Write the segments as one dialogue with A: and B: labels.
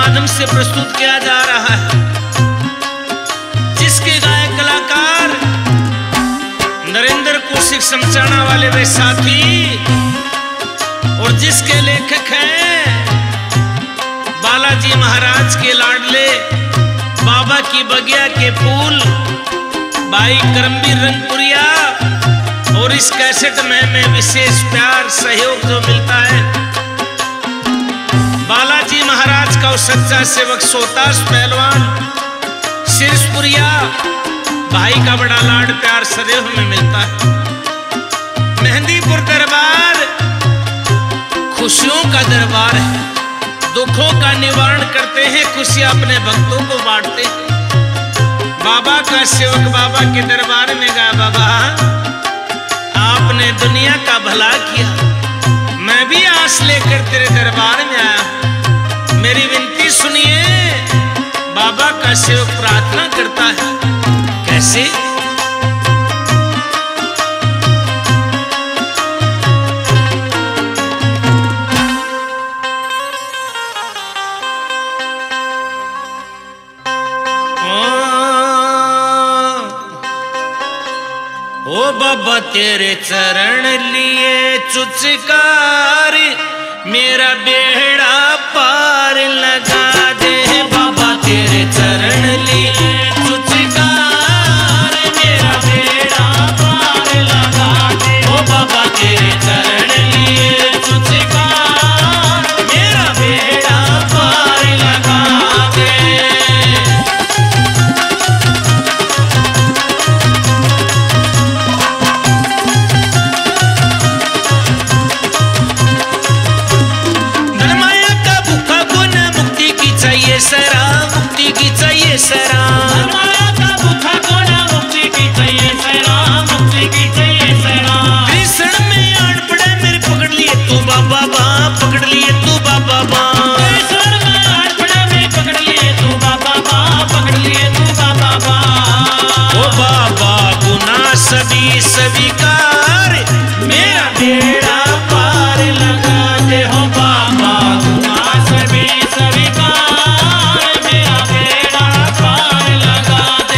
A: माध्यम से प्रस्तुत किया जा रहा है, जिसके गायक कलाकार नरेंद्र कौशिक समचाना वाले वे साथी और जिसके लेखक हैं बालाजी महाराज के लाडले बाबा की बगिया के फूल भाई करमवीर रंगपुरिया। और इस कैसेट में विशेष प्यार सहयोग जो मिलता है बालाजी महाराज का सच्चा सेवक सोतास पहलवान सिरसपुरिया भाई का बड़ा लाड प्यार सदैव में मिलता है। मेहंदीपुर दरबार खुशियों का दरबार है, दुखों का निवारण करते हैं, खुशियां अपने भक्तों को बांटते हैं। बाबा का सेवक बाबा के दरबार में गया, बाबा आपने दुनिया का भला किया, मैं भी आस लेकर तेरे दरबार में आया, मेरी विनती सुनिए। बाबा का सेवक प्रार्थना करता है, कैसे? ओ बाबा तेरे चरण लिए चुचकार, मेरा बेड़ा पार लगा दे। बाबा तेरे चरण लिए चुचकार, मेरा बेड़ा पार लगा दे। ओ बाबा तेरे चरण लिए चुचकार, मेरा बेड़ा पार लगा दे। सरा मुक्ति की चाहिए सरा, माया का भूखा गोना मुक्ति की चाहिए सरा, मुक्ति की चाहिए सरा। कृष्ण में आड़ पड़े मेरे पकड़ लिए तू बाबा बा, पकड़ लिए तू बाबा बा। कृष्ण में आड़ पड़े मेरे पकड़ लिए तू बाबा बा, पकड़ लिए तू बाबा बा। ओ बाबा गुना सभी स्वीकार, मेरा बेड़ा पार लगा दे। हो बाबा गुना सभी स्वीकार, मेरा बेड़ा पार लगा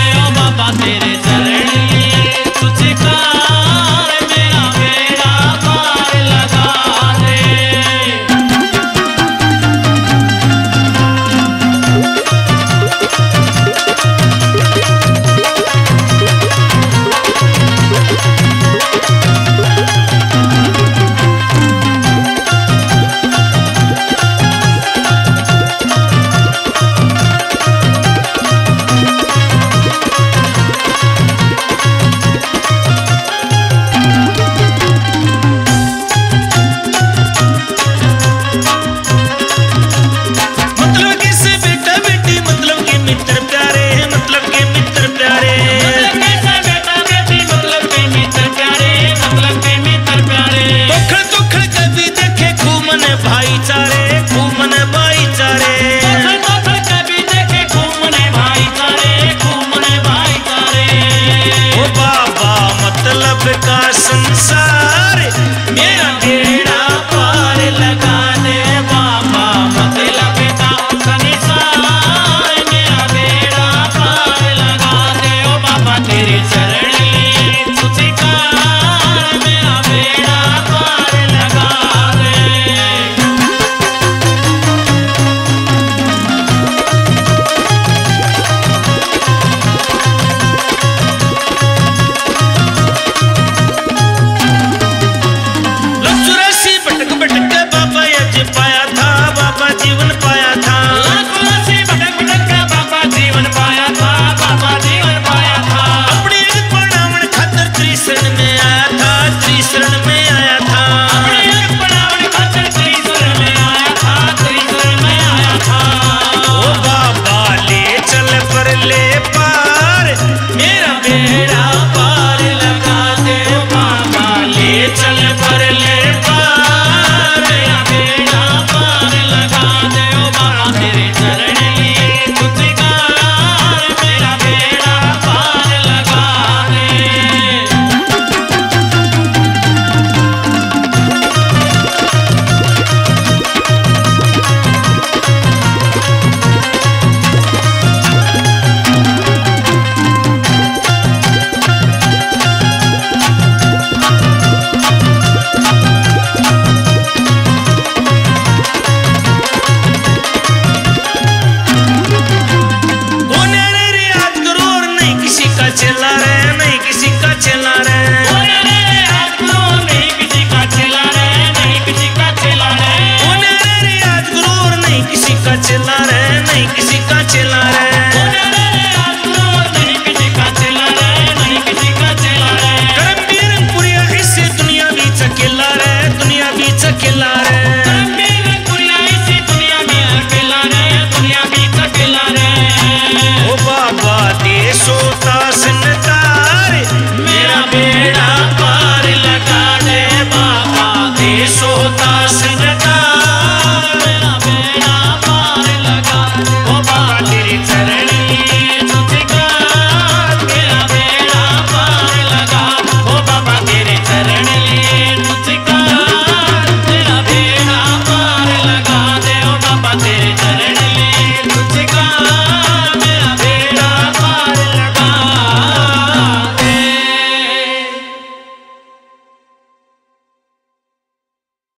A: नहीं किसी का चेला रे।